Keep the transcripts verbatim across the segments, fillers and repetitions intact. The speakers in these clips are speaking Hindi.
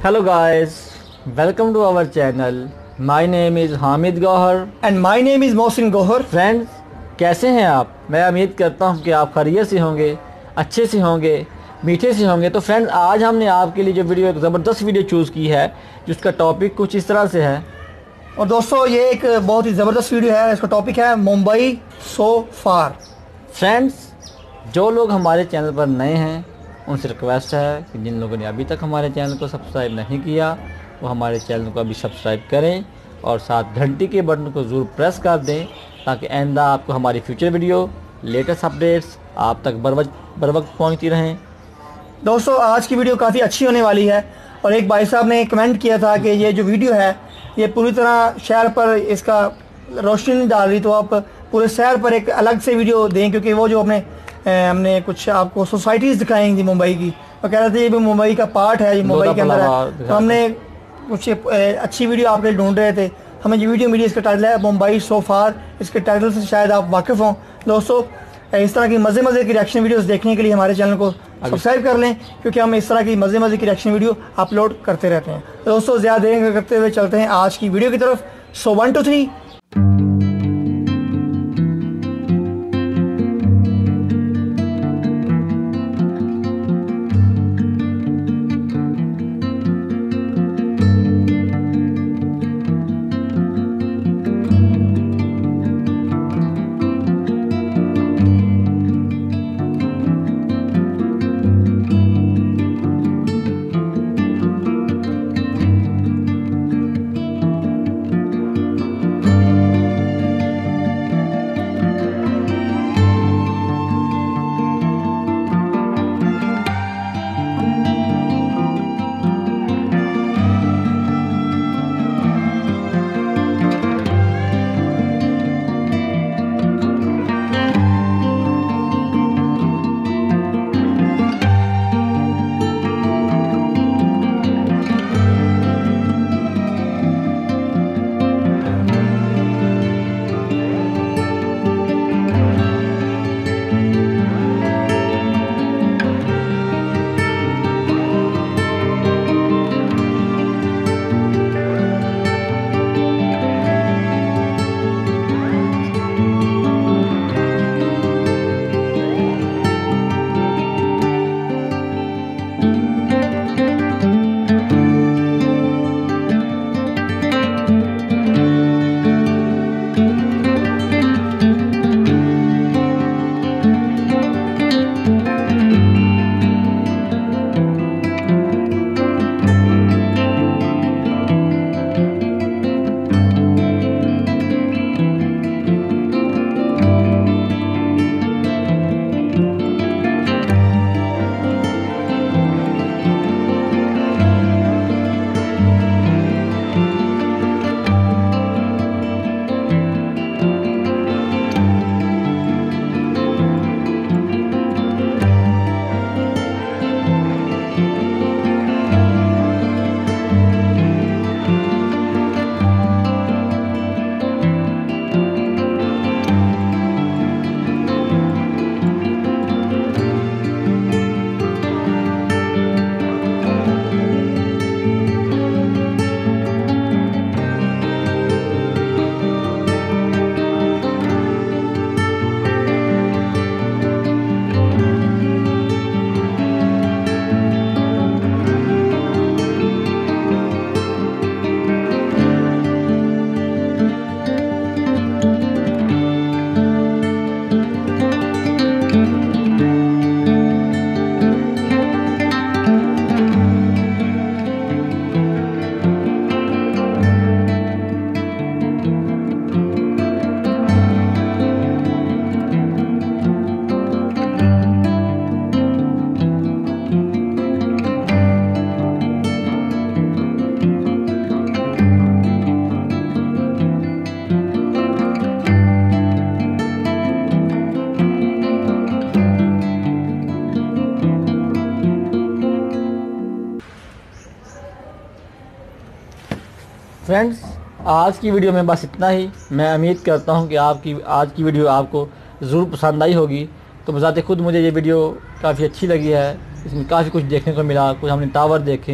Hello guys, welcome to our channel. My name is Hamid Gauhar and my name is Mohsin Gauhar. Friends, कैसे हैं आप? मैं उम्मीद करता हूं कि आप खैरियत से होंगे, अच्छे से होंगे, मीठे से होंगे। तो फ्रेंड्स, आज हमने आपके लिए जो वीडियो एक ज़बरदस्त वीडियो चूज़ की है, जिसका टॉपिक कुछ इस तरह से है। और दोस्तों, ये एक बहुत ही ज़बरदस्त वीडियो है। इसका टॉपिक है मुंबई सो फार। फ्रेंड्स, जो लोग हमारे चैनल पर नए हैं उनसे रिक्वेस्ट है कि जिन लोगों ने अभी तक हमारे चैनल को सब्सक्राइब नहीं किया वो हमारे चैनल को अभी सब्सक्राइब करें और साथ घंटी के बटन को ज़रूर प्रेस कर दें, ताकि आइंदा आपको हमारी फ्यूचर वीडियो लेटेस्ट अपडेट्स आप तक बर वक्त बर वक्त पहुँचती रहें। दोस्तों, आज की वीडियो काफ़ी अच्छी होने वाली है। और एक भाई साहब ने कमेंट किया था कि ये जो वीडियो है ये पूरी तरह शहर पर इसका रोशनी नहीं डाल रही, तो आप पूरे शहर पर एक अलग से वीडियो दें, क्योंकि वो जो अपने हमने कुछ आपको सोसाइटीज़ दिखाएंगी मुंबई की, और कह रहे थे ये भी मुंबई का पार्ट है, ये मुंबई के अंदर है। तो हमने कुछ अच्छी वीडियो आपके लिए ढूंढ रहे थे, हमें जो वीडियो मिली इसका टाइटल है मुंबई सो फार। इसके टाइटल से शायद आप वाकिफ़ हों। दोस्तों, इस तरह की मज़े मज़े की रिएक्शन वीडियोस देखने के लिए हमारे चैनल को सब्सक्राइब कर लें, क्योंकि हम इस तरह की मज़े मज़े की रिएक्शन वीडियो अपलोड करते रहते हैं। दोस्तों, ज़्यादा देर करते हुए चलते हैं आज की वीडियो की तरफ। So one two three. Friends, आज की वीडियो में बस इतना ही। मैं उम्मीद करता हूं कि आपकी आज की वीडियो आपको ज़रूर पसंद आई होगी। तो बज़ाते खुद मुझे ये वीडियो काफ़ी अच्छी लगी है। इसमें काफ़ी कुछ देखने को मिला। कुछ हमने टावर देखे,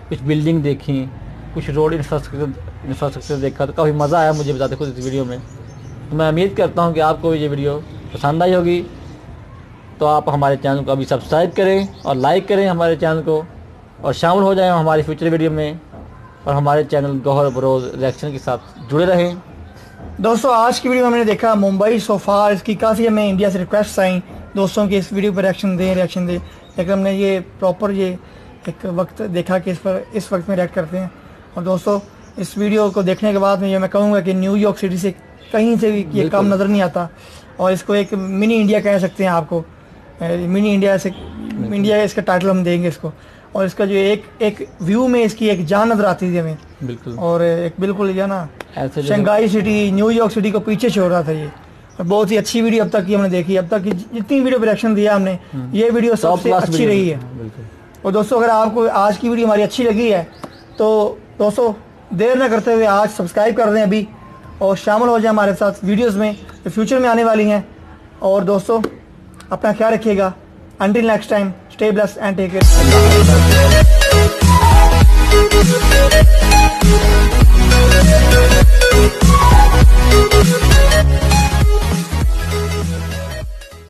कुछ बिल्डिंग देखी, कुछ रोड इंफ्रास्ट्रक्चर इंफ्रास्ट्रक्चर देखा, तो काफ़ी मज़ा आया मुझे बताते खुद इस वीडियो में। तो मैं उम्मीद करता हूँ कि आपको ये वीडियो पसंद आई होगी। तो आप हमारे चैनल को अभी सब्सक्राइब करें और लाइक करें हमारे चैनल को, और शामिल हो जाएं हमारी फ्यूचर वीडियो में, और हमारे चैनल गौहर बरोज रिएक्शन के साथ जुड़े रहें। दोस्तों आज की वीडियो में हमने देखा मुंबई सोफा, इसकी काफ़ी हमें इंडिया से रिक्वेस्ट आई दोस्तों की इस वीडियो पर रिएक्शन दें रिएक्शन दें लेकिन हमने ये प्रॉपर ये एक वक्त देखा कि इस पर इस वक्त में रिएक्ट करते हैं। और दोस्तों इस वीडियो को देखने के बाद में ये मैं कहूँगा कि न्यूयॉर्क सिटी से कहीं से ये कम नज़र नहीं आता, और इसको एक मिनी इंडिया कह सकते हैं आपको, मिनी इंडिया से इंडिया इसका टाइटल हम देंगे इसको। और इसका जो एक एक व्यू में इसकी एक जान नजर आती थी हमें बिल्कुल, और एक बिल्कुल जो ना शंघाई सिटी, न्यूयॉर्क सिटी को पीछे छोड़ रहा था ये। और बहुत ही अच्छी वीडियो अब तक की हमने देखी, अब तक की जितनी वीडियो पर रिएक्शन दिया हमने ये वीडियो सबसे अच्छी रही है। और दोस्तों अगर आपको आज की वीडियो हमारी अच्छी लगी है तो दोस्तों देर न करते हुए आज सब्सक्राइब कर दें अभी, और शामिल हो जाए हमारे साथ वीडियोस में जो फ्यूचर में आने वाली हैं। और दोस्तों अपना ख्याल रखिएगा। Until next time, stay blessed and take care.